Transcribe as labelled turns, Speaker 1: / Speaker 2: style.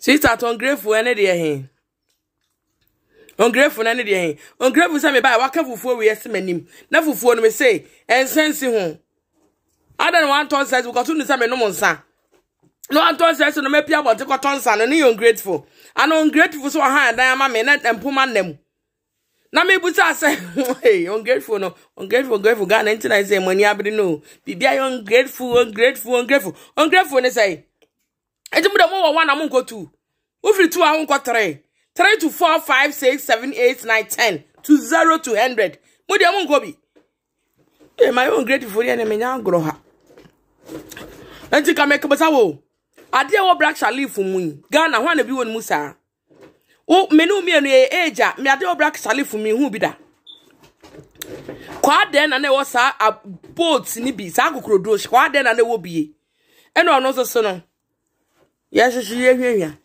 Speaker 1: Sister ungrateful ene de he. Ungrateful ene de he. Ungrateful say me buy waka fufuo we yes manim. Na fufuo no me say ensense ho. I don't want to say because you say me no monsa. No want to say so no me pia about the cotton san no you ungrateful. And ungrateful so ha dan ma me na empoma nem. Na me buta say hey ungrateful no ungrateful God 99 say money abri no. Bibia ungrateful ne say. Enti mu da mo 1 na mo nko 2. Wo firi 2 a mo nko 3. 3 to 4 5 6 7 8 9 10 to 0 to 100. Mo dia mo nko bi. Eh my ungrateful ne me nya agro ha. Enti ka make basa wo. Ade wo black shall leave for me. Ghana ho na bi won mu sa. O menu mi enu eja me ade wo black shall leave for me hu bi da. Kwa den na na wo sa boat ni bi sa kokrodo kwa den na na wo bi. Eno no so no. Yes, she